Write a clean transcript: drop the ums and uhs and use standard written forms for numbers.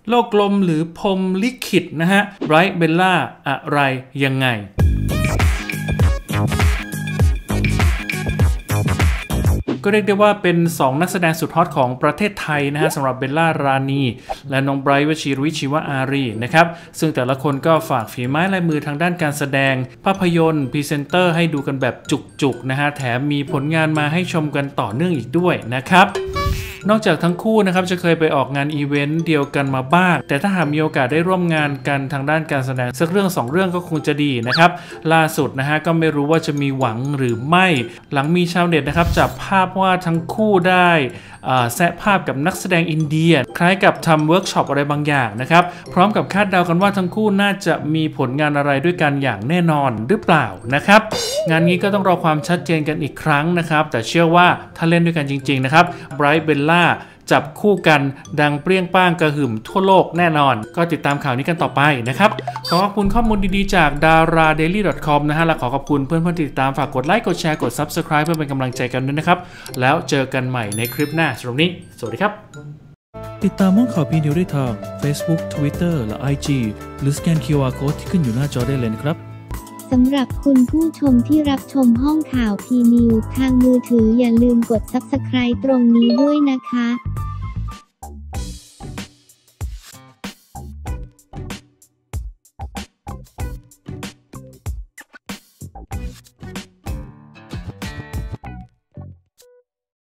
โลกกลมหรือพรหมลิขิตนะฮะไบรท์เบลล่าอะไรยังไงก็เรียกได้ว่าเป็น2นักแสดงสุดฮอตของประเทศไทยนะฮะสำหรับเบลล่ารานีและน้องไบรท์วชิรวิชชีวอารีนะครับซึ่งแต่ละคนก็ฝากฝีไม้ลายมือทางด้านการแสดงภาพยนตร์พรีเซนเตอร์ให้ดูกันแบบจุกๆนะฮะแถมมีผลงานมาให้ชมกันต่อเนื่องอีกด้วยนะครับนอกจากทั้งคู่นะครับจะเคยไปออกงานอีเวนต์เดียวกันมาบ้างแต่ถ้าหากมีโอกาสได้ร่วมงานกันทางด้านการแสดงสักเรื่อง2เรื่องก็คงจะดีนะครับล่าสุดนะฮะก็ไม่รู้ว่าจะมีหวังหรือไม่หลังมีชาวเน็ตนะครับจับภาพว่าทั้งคู่ได้แซะภาพกับนักแสดงอินเดียคล้ายกับทำเวิร์กช็อปอะไรบางอย่างนะครับพร้อมกับคาดเดากันว่าทั้งคู่น่าจะมีผลงานอะไรด้วยกันอย่างแน่นอนหรือเปล่านะครับงานนี้ก็ต้องรอความชัดเจนกันอีกครั้งนะครับแต่เชื่อว่าถ้าเล่นด้วยกันจริงๆนะครับไบรท์เบลล่าจับคู่กันดังเปรี้ยงป้างกระหึ่มทั่วโลกแน่นอนก็ติดตามข่าวนี้กันต่อไปนะครับขอขอบคุณข้อมูลดีๆจาก daradaily.com นะฮะและขอขอบคุณเพื่อนๆติดตามฝากกดไลค์กดแชร์กด Subscribe เพื่อเป็นกำลังใจกันด้วยนะครับแล้วเจอกันใหม่ในคลิปหน้าสำหรับนี้สวัสดีครับติดตามห้องข่าวพีนิวได้ทาง Facebook Twitter และ IG หรือสแกน QR Code ที่ขึ้นอยู่หน้าจอได้เลยนะครับสำหรับคุณผู้ชมที่รับชมห้องข่าวพีนิวทางมือถืออย่าลืมกด Subscribe ตรงนี้ด้วยนะคะ